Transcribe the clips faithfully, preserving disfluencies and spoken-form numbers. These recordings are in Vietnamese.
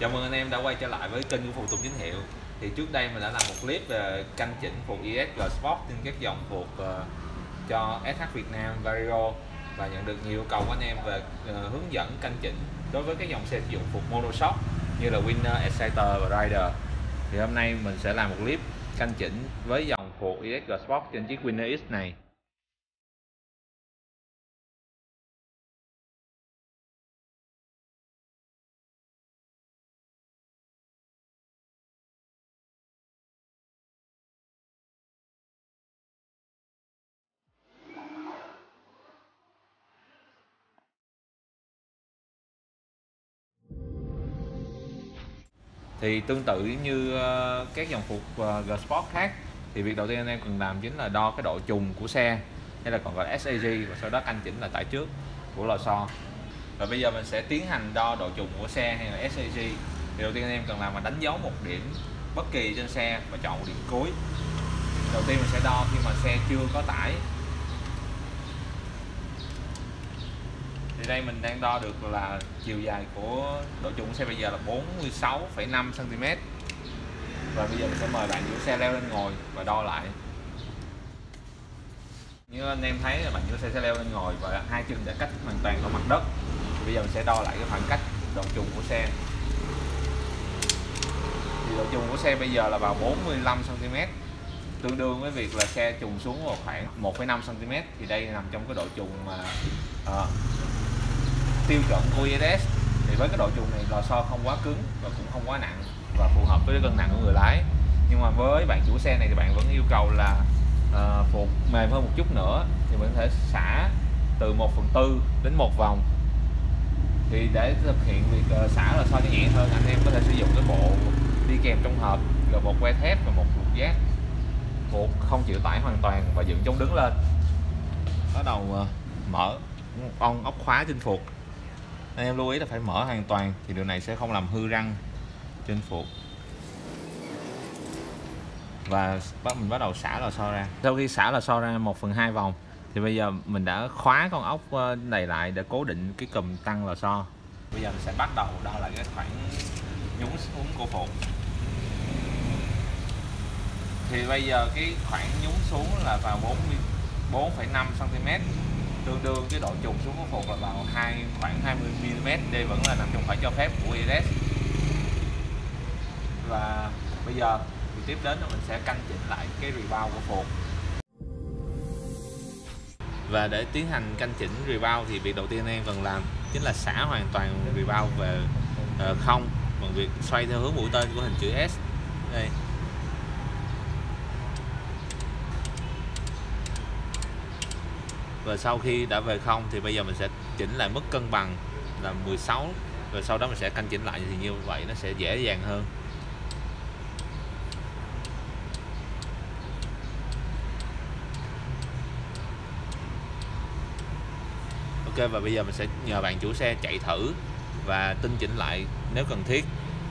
Chào mừng anh em đã quay trở lại với kênh của Phụ Tùng Chính Hiệu. Thì trước đây mình đã làm một clip về canh chỉnh phuộc i ét G Sport trên các dòng phuộc uh, cho ét hát Việt Nam, Vario, và nhận được nhiều yêu cầu của anh em về uh, hướng dẫn canh chỉnh đối với các dòng xe sử dụng phuộc monoshock như là Winner, Exciter và Rider. Thì hôm nay mình sẽ làm một clip canh chỉnh với dòng phuộc i ét G Sport trên chiếc Winner X này. Thì tương tự như các dòng phuộc G Sport khác, thì việc đầu tiên anh em cần làm chính là đo cái độ trùng của xe, hay là còn gọi là ét a giê, và sau đó canh chỉnh là tải trước của lò xo. Và bây giờ mình sẽ tiến hành đo độ trùng của xe hay là ét a giê. Thì đầu tiên anh em cần làm là đánh dấu một điểm bất kỳ trên xe và chọn một điểm cuối. Đầu tiên mình sẽ đo khi mà xe chưa có tải. Thì đây mình đang đo được là chiều dài của độ trùng của xe bây giờ là bốn mươi sáu phẩy năm xăng ti mét. Và bây giờ mình sẽ mời bạn chủ xe leo lên ngồi và đo lại. Như anh em thấy là bạn chủ xe sẽ leo lên ngồi và hai chân đã cách hoàn toàn khỏi mặt đất. Thì bây giờ mình sẽ đo lại cái khoảng cách độ trùng của xe. Thì độ trùng của xe bây giờ là vào bốn mươi lăm xăng ti mét, tương đương với việc là xe trùng xuống vào khoảng một phẩy năm xăng ti mét. Thì đây nằm trong cái độ trùng mà uh, tiêu chuẩn của i ét ét. Thì với cái độ trùng này lò xo không quá cứng và cũng không quá nặng và phù hợp với cân nặng của người lái. Nhưng mà với bạn chủ xe này thì bạn vẫn yêu cầu là uh, phuộc mềm hơn một chút nữa, thì mình có thể xả từ một phần tư đến một vòng. Thì để thực hiện việc uh, xả lò xo cho nhẹ hơn, anh em có thể sử dụng cái bộ đi kèm trong hộp, gồm một que thép và một lục giác phuộc không chịu tải hoàn toàn và dựng chống đứng lên. Bắt đầu uh, mở on ốc khóa trên phuộc. Anh em lưu ý là phải mở hoàn toàn, thì điều này sẽ không làm hư răng trên phuộc. Và mình bắt đầu xả lò xo ra. Sau khi xả lò xo ra một phần hai vòng, thì bây giờ mình đã khóa con ốc này lại để cố định cái cùm tăng lò xo. Bây giờ mình sẽ bắt đầu đo lại cái khoảng nhúng xuống của phuộc. Thì bây giờ cái khoảng nhúng xuống là vào bốn phẩy năm xăng ti mét, tương đương cái độ trùng xuống của phuộc là vào hai khoảng hai mươi mi li mét. Đây vẫn là nằm trong khoảng cho phép của i ét ét. Và bây giờ thì tiếp đến là mình sẽ canh chỉnh lại cái rebound của phuộc. Và để tiến hành canh chỉnh rebound thì việc đầu tiên anh em cần làm chính là xả hoàn toàn rebound về uh, không bằng việc xoay theo hướng mũi tên của hình chữ S. Đây. Và sau khi đã về không thì bây giờ mình sẽ chỉnh lại mức cân bằng là mười sáu, rồi sau đó mình sẽ canh chỉnh lại, thì như vậy nó sẽ dễ dàng hơn. Ok, và bây giờ mình sẽ nhờ bạn chủ xe chạy thử và tinh chỉnh lại nếu cần thiết.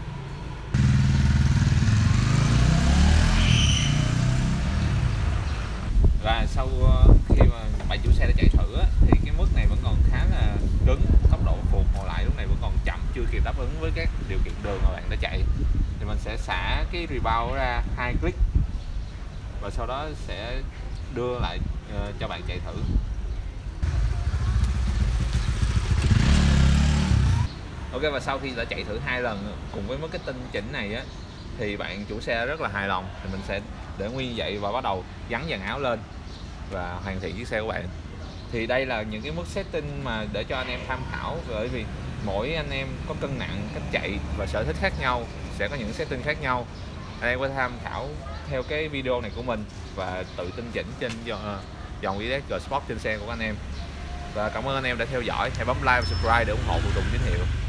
Và sau khi mà bạn chủ xe đã chạy thử thì cái mức này vẫn còn khá là cứng, tốc độ phuộc hồi lại lúc này vẫn còn chậm, chưa kịp đáp ứng với các điều kiện đường mà bạn đã chạy. Thì mình sẽ xả cái rebound ra hai click và sau đó sẽ đưa lại uh, cho bạn chạy thử. Ok, và sau khi đã chạy thử hai lần cùng với mức cái tinh chỉnh này á, thì bạn chủ xe rất là hài lòng. Thì mình sẽ để nguyên vậy và bắt đầu gắn dàn áo lên và hoàn thiện chiếc xe của bạn. Thì đây là những cái mức setting mà để cho anh em tham khảo, bởi vì mỗi anh em có cân nặng, cách chạy và sở thích khác nhau, sẽ có những setting khác nhau. Anh em có thể tham khảo theo cái video này của mình và tự tinh chỉnh trên dòng i ét G Sport trên xe của anh em. Và cảm ơn anh em đã theo dõi. Hãy bấm like và subscribe để ủng hộ Phụ Tùng Chính Hiệu.